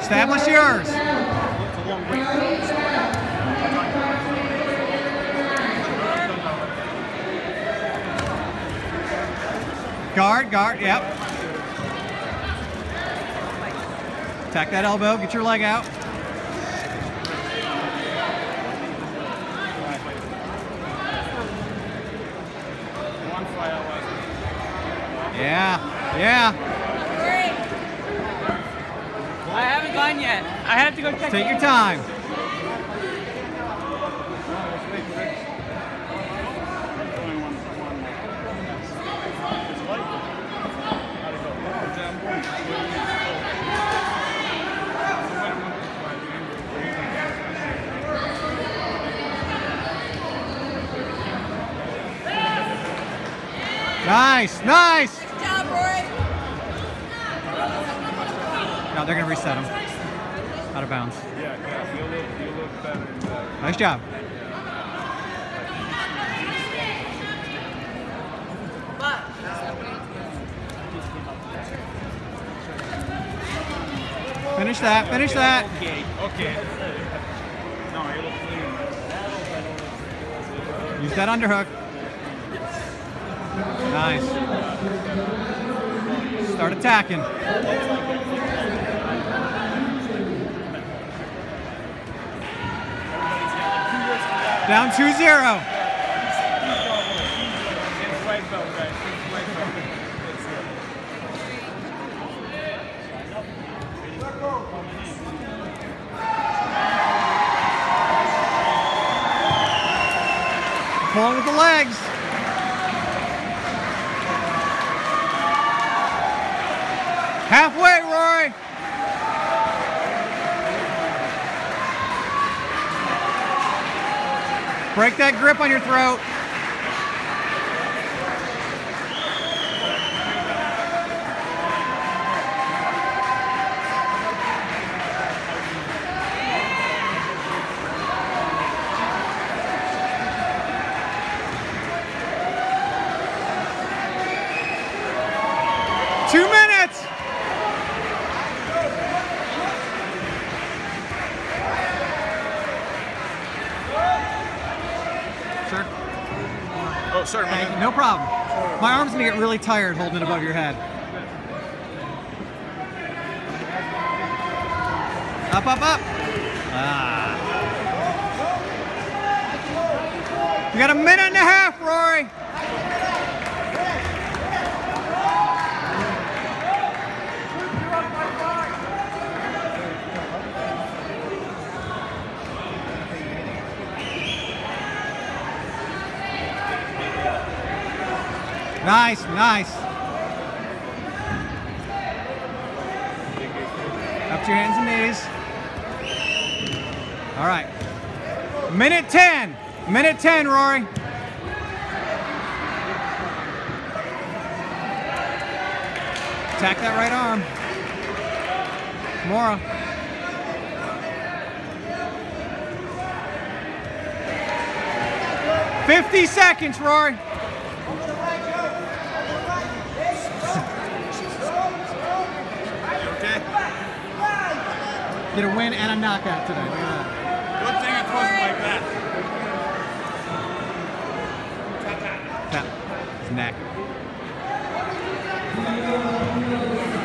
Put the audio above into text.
Establish yours. Guard, guard, yep. Attack that elbow, get your leg out. Yeah, yeah. I haven't gone yet. I have to go check. Take your time. Nice, nice. Good job, Rory. No, they're gonna reset him. Out of bounds. Yeah, you look better. Nice job. Finish that, finish that. Okay. No, you look clean. Use that underhook. Nice. Start attacking. Down 2-0. Pulling with the legs. Halfway, Rory. Break that grip on your throat. Sorry, thank you. No problem. My arm's gonna get really tired holding it above your head. Up, up, up. Ah. You got a minute and a half, Rory. Nice, nice. Up to your hands and knees. All right. Minute 10. Minute 10, Rory. Attack that right arm. Mora. $50 seconds, Rory. Get a win and a knockout today. Look at that. Good thing it wasn't like that. Tap his neck.